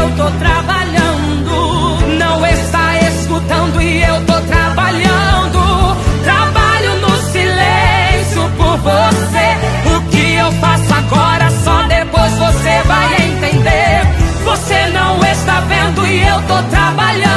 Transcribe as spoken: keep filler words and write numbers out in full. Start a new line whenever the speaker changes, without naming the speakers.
eu tô trabalhando. Não está escutando e eu tô trabalhando. Trabalho no silêncio por você. O que eu faço agora só depois você vai entender. Você não está vendo e eu tô trabalhando.